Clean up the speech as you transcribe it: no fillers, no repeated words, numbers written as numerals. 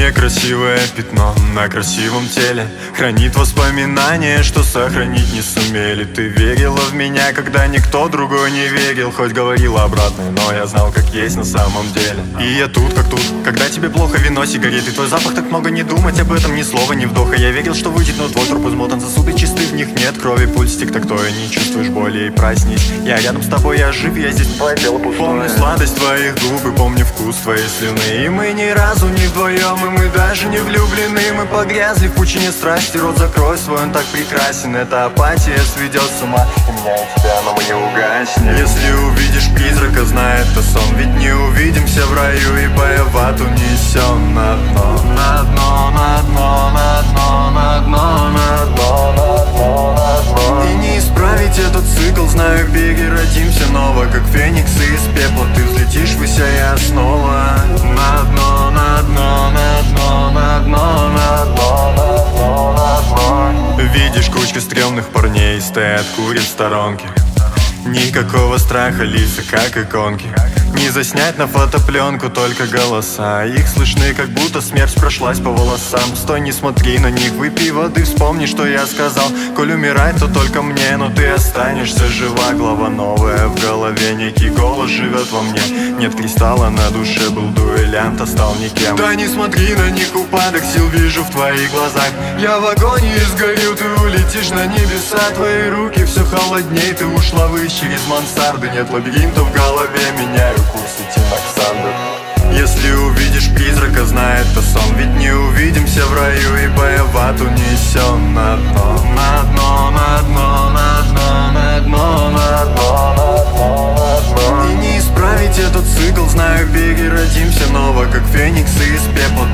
Некрасивое пятно на красивом теле хранит воспоминания, что сохранить не сумели. Ты верила в меня, когда никто другой не верил. Хоть говорила обратное, но я знал, как есть на самом деле. И я тут, как тут, когда тебе плохо, вино, сигареты. Твой запах, так много не думать об этом, ни слова, ни вдоха. Я верил, что выйдет, но твой труп измотан, сосуды чисты, в них нет крови. Пульс тик-так-тоя, не чувствуешь боли, и проснись. Я рядом с тобой, я жив, я здесь, твое тело пустое. Помню сладость твоих губ и помню вкус твоей слюны. И мы ни разу не вдвоем, и мы даже не влюблены. Мы погрязли в пучине страсти. Рот закрой свой, он так прекрасен. Эта апатия сведет с ума и меня, и тебя, но мы не угаснем. Если увидишь призрака, знай, это сон. Ведь не увидимся в раю, и боеват унесен на дно. На дно, на дно, на дно, на дно, на дно, на дно, на дно. И не исправить этот цикл, знаю, переродимся снова, как фениксы из пепла. Ты взлетишь, высяя снова. На дно, на дно, на дно, на дно, на дно, на дно, на дно. Видишь, кучка стрёмных парней стоят, курят в сторонке. Никакого страха, лица как иконки. Не заснять на фотопленку, только голоса. Их слышны, как будто смерть прошлась по волосам. Стой, не смотри на них, выпей воды, вспомни, что я сказал. Коль умирать, то только мне, но ты останешься жива. Глава новая в голове, некий голос живет во мне. Нет кристалла на душе, был дуэлянт, а стал никем. Да не смотри на них, упадок сил вижу в твоих глазах. Я в агонии сгорю, ты улетишь на небеса. Твои руки все холодней, ты ушла ввысь через мансарды. Нет лабиринта в голове, меняю курс, идти Оксандр. Если увидишь призрака, знай, это сон. Ведь не увидимся в раю, и боеват унесен на дно. На дно, на дно, на дно, на дно, на дно, на дно, на дно. И не исправить этот цикл, знаю, переродимся снова, как фениксы из пепла.